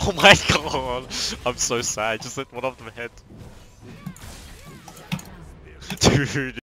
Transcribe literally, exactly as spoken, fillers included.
Oh my god! I'm so sad. Just let one of them hit. Dude.